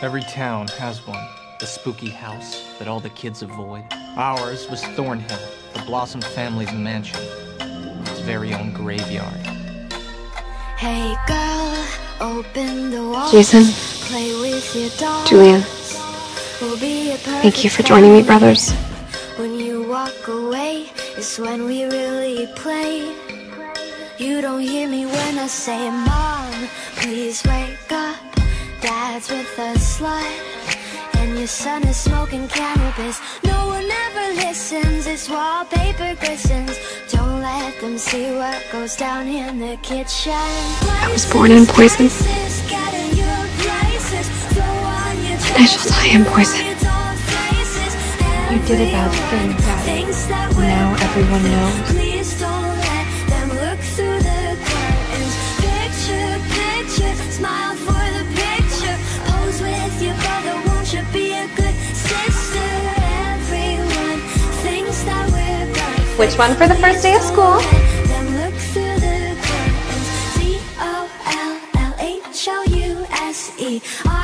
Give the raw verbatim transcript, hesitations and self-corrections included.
Every town has one, the spooky house that all the kids avoid. Ours was Thornhill, the Blossom family's mansion, its very own graveyard. Hey girl, open the wall. Jason, Play with your dolls. Julian, We'll be a thank you for perfect joining me, family. brothers. When you walk away, it's when we really play. You don't hear me when I say, Mom, please wake up. Dad's with a slut, and your son is smoking cannabis. No one ever listens, it's wallpaper glistens. Don't let them see what goes down in the kitchen. I was born in poison, and I shall die in poison. You did a bad thing, Daddy. Now everyone knows. Please don't let them look through the curtains. Picture, picture, smile for the picture. Pose with your brother, won't you be a good sister? Everyone thinks that we're perfect. Which one for the first day of school? Let them look through the curtains. D O L L H O U S E.